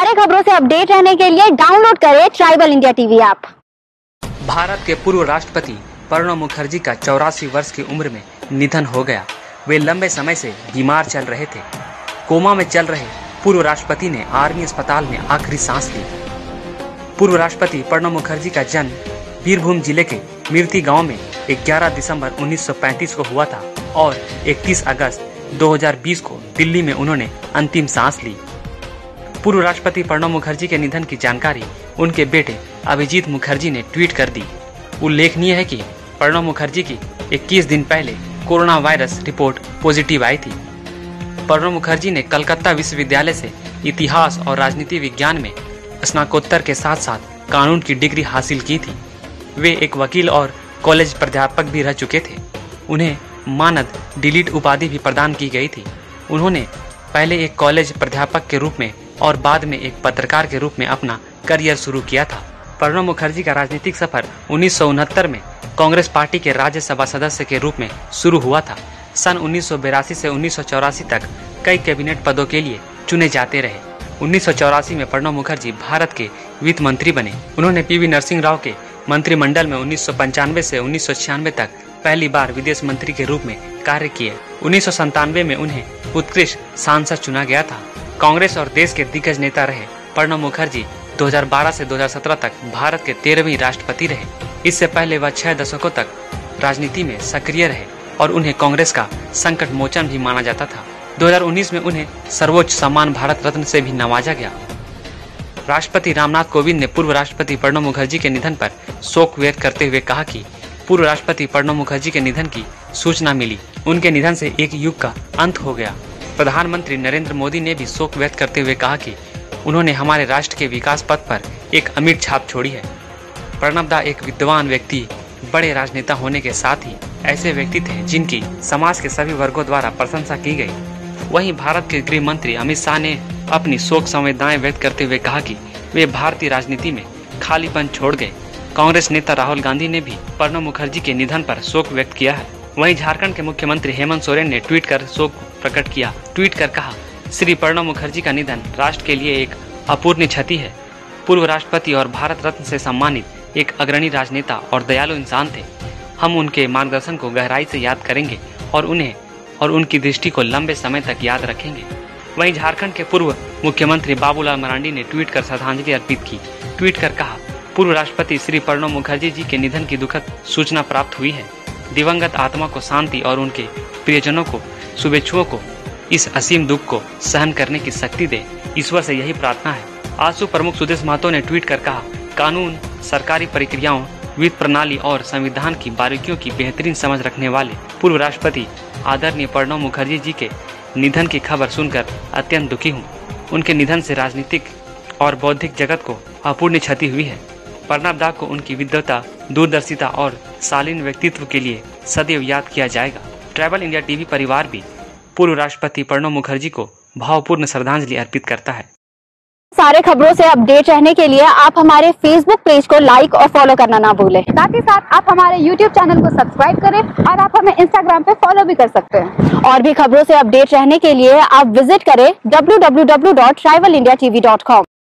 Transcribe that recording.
सारे खबरों से अपडेट रहने के लिए डाउनलोड करें tribal India TV app. Bharat के पूर्व राष्ट्रपति प्रणब मुखर्जी का 84 वर्ष की उम्र में निधन हो गया। वे लंबे समय से बीमार चल रहे थे। कोमा में चल रहे पूर्व राष्ट्रपति ने आर्मी अस्पताल में आखिरी सांस ली। पूर्व राष्ट्रपति प्रणब मुखर्जी का जन्म बीरभूम जिले के मिर्ती गांव में 11 दिसंबर 1935 को हुआ था और 31 अगस्त 2020 को दिल्ली में उन्होंने अंतिम सांस ली। पूर्व राष्ट्रपति प्रणब मुखर्जी के निधन की जानकारी उनके बेटे अभिजीत मुखर्जी ने ट्वीट कर दी। उल्लेखनीय है कि प्रणब मुखर्जी की 21 दिन पहले कोरोना वायरस रिपोर्ट पॉजिटिव आई थी। प्रणब मुखर्जी ने कलकत्ता विश्वविद्यालय से इतिहास और राजनीति विज्ञान में स्नातकोत्तर के साथ साथ कानून की डिग्री हासिल की थी। वे एक वकील और कॉलेज प्राध्यापक भी रह चुके थे। उन्हें मानद डिलीट उपाधि भी प्रदान की गई थी। उन्होंने पहले एक कॉलेज प्राध्यापक के रूप में और बाद में एक पत्रकार के रूप में अपना करियर शुरू किया था। प्रणब मुखर्जी का राजनीतिक सफर 1969 में कांग्रेस पार्टी के राज्यसभा सदस्य के रूप में शुरू हुआ था। सन 1982 से 1984 तक कई कैबिनेट पदों के लिए चुने जाते रहे। 1984 में प्रणब मुखर्जी भारत के वित्त मंत्री बने। उन्होंने पीवी नरसिंह राव के मंत्रिमंडल में 1995 से 1996 तक पहली बार विदेश मंत्री के रूप में कार्य किए। 1997 में उन्हें उत्कृष्ट सांसद चुना गया था। कांग्रेस और देश के दिग्गज नेता रहे प्रणब मुखर्जी 2012 से 2017 तक भारत के 13वें राष्ट्रपति रहे। इससे पहले वह 6 दशकों तक राजनीति में सक्रिय रहे और उन्हें कांग्रेस का संकट मोचन भी माना जाता था। 2019 में उन्हें सर्वोच्च सम्मान भारत रत्न से भी नवाजा गया। राष्ट्रपति रामनाथ कोविंद ने पूर्व राष्ट्रपति प्रणब मुखर्जी के निधन पर शोक व्यक्त करते हुए कहा कि पूर्व राष्ट्रपति प्रणब मुखर्जी के निधन की सूचना मिली, उनके निधन से एक युग का अंत हो गया। प्रधानमंत्री नरेंद्र मोदी ने भी शोक व्यक्त करते हुए कहा कि उन्होंने हमारे राष्ट्र के विकास पथ पर एक अमिट छाप छोड़ी है। प्रणब दा एक विद्वान व्यक्ति, बड़े राजनेता होने के साथ ही ऐसे व्यक्ति थे जिनकी समाज के सभी वर्गों द्वारा प्रशंसा की गई। वहीं भारत के गृह मंत्री अमित शाह ने अपनी शोक संवेदनाएं व्यक्त करते हुए कहा कि वे भारतीय राजनीति में खालीपन छोड़ गए। कांग्रेस नेता राहुल गांधी ने भी प्रणब मुखर्जी के निधन पर शोक व्यक्त किया है। वहीं झारखंड के मुख्यमंत्री हेमंत सोरेन ने ट्वीट कर शोक प्रकट किया। ट्वीट कर कहा, श्री प्रणब मुखर्जी का निधन राष्ट्र के लिए एक अपूर्णीय क्षति है। पूर्व राष्ट्रपति और भारत रत्न से सम्मानित एक अग्रणी राजनेता और दयालु इंसान थे। हम उनके मार्गदर्शन को गहराई से याद करेंगे और उन्हें और उनकी दृष्टि को लंबे समय तक याद रखेंगे। वहीं झारखंड के पूर्व मुख्यमंत्री बाबूलाल मरांडी ने ट्वीट कर श्रद्धांजलि अर्पित की। ट्वीट कर कहा, पूर्व राष्ट्रपति श्री प्रणब मुखर्जी जी के निधन की दुखद सूचना प्राप्त हुई है। दिवंगत आत्मा को शांति और उनके प्रियजनों को, शुभेच्छुओं को इस असीम दुख को सहन करने की शक्ति दे। ईश्वर से यही प्रार्थना है। आजसू प्रमुख सुदेश महतो ने ट्वीट कर कहा, कानून, सरकारी प्रक्रियाओं, वित्त प्रणाली और संविधान की बारीकियों की बेहतरीन समझ रखने वाले पूर्व राष्ट्रपति आदरणीय प्रणब मुखर्जी जी के निधन की खबर सुनकर अत्यंत दुखी हूँ। उनके निधन से राजनीतिक और बौद्धिक जगत को अपूर्णीय क्षति हुई है। प्रणब दा को उनकी विद्वता, दूरदर्शिता और शालीन व्यक्तित्व के लिए सदैव याद किया जाएगा। ट्राइबल इंडिया टीवी परिवार भी पूर्व राष्ट्रपति प्रणब मुखर्जी को भावपूर्ण श्रद्धांजलि अर्पित करता है। सारे खबरों से अपडेट रहने के लिए आप हमारे फेसबुक पेज को लाइक और फॉलो करना ना भूलें। साथ ही साथ आप हमारे यूट्यूब चैनल को सब्सक्राइब करें और आप हमें इंस्टाग्राम पे फॉलो भी कर सकते हैं। और भी खबरों से अपडेट रहने के लिए आप विजिट करें www.tribalIndiaTV.com।